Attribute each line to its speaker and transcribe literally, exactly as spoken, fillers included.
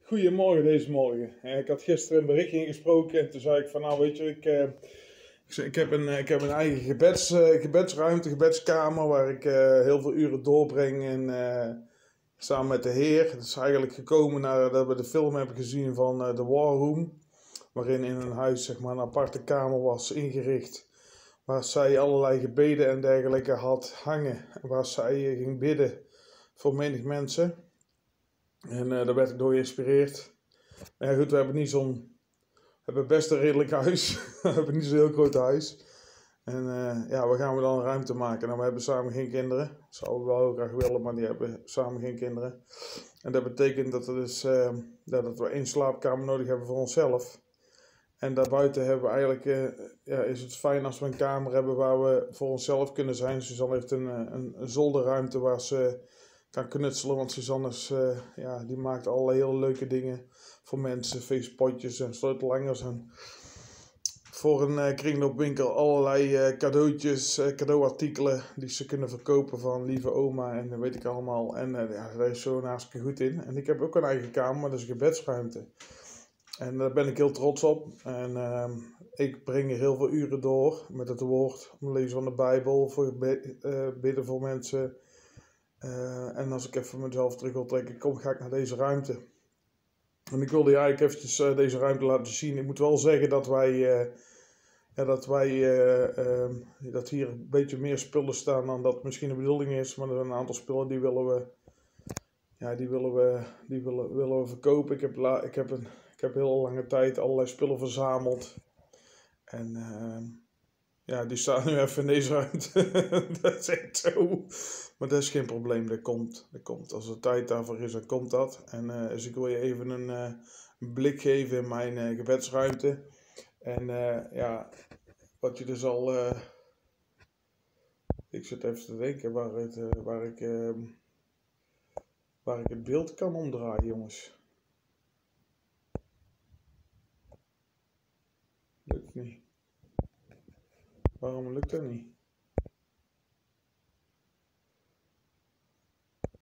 Speaker 1: Goedemorgen deze morgen. Eh, Ik had gisteren een berichtje ingesproken en toen zei ik van nou weet je, ik, eh, ik, zei, ik, heb, een, eh, ik heb een eigen gebeds, eh, gebedsruimte, gebedskamer waar ik eh, heel veel uren doorbreng en, eh, samen met de Heer. Het is eigenlijk gekomen nadat we de film hebben gezien van eh, The War Room, waarin in een huis zeg maar, een aparte kamer was ingericht. Waar zij allerlei gebeden en dergelijke had hangen. Waar zij eh, ging bidden voor menig mensen. En eh, daar werd ik door geïnspireerd. Maar ja, goed, we hebben niet zo'n. We hebben best een redelijk huis. We hebben niet zo'n heel groot huis. En uh, ja, waar gaan we dan ruimte maken? Nou, we hebben samen geen kinderen. Dat zouden we wel heel graag willen, maar die hebben samen geen kinderen. En dat betekent dat, er dus, uh, dat we één slaapkamer nodig hebben voor onszelf. En daarbuiten hebben we eigenlijk, uh, ja, is het fijn als we een kamer hebben waar we voor onszelf kunnen zijn. Suzanne heeft een, een, een zolderruimte waar ze kan knutselen, want Suzanne is, uh, ja, die maakt allerlei hele leuke dingen voor mensen. Feestpotjes en sleutelhangers en voor een uh, kringloopwinkel allerlei uh, cadeautjes, uh, cadeauartikelen die ze kunnen verkopen van lieve oma en dat weet ik allemaal. En uh, ja, daar is zo hartstikke goed in. En ik heb ook een eigen kamer, maar dat is een gebedsruimte. En daar ben ik heel trots op. En uh, ik breng er heel veel uren door met het woord, lezen van de Bijbel, voor uh, bidden voor mensen. Uh, en als ik even mezelf terug wil trekken, kom, ga ik naar deze ruimte. En ik wilde je eigenlijk eventjes uh, deze ruimte laten zien. Ik moet wel zeggen dat wij, uh, ja, dat wij, uh, uh, dat hier een beetje meer spullen staan dan dat misschien de bedoeling is. Maar er zijn een aantal spullen die willen we, ja, die willen we, die willen, willen we verkopen. Ik heb, la, ik, heb een, ik heb heel lange tijd allerlei spullen verzameld. En uh, ja, die staan nu even in deze ruimte. Dat is echt zo. Maar dat is geen probleem, dat komt. Dat komt. Als er tijd daarvoor is, dan komt dat. En uh, dus ik wil je even een, uh, een blik geven in mijn uh, gebedsruimte. En uh, ja, wat je dus al... Uh, ik zit even te denken waar, het, uh, waar, ik, uh, waar ik het beeld kan omdraaien, jongens. Lukt niet. Waarom lukt dat niet?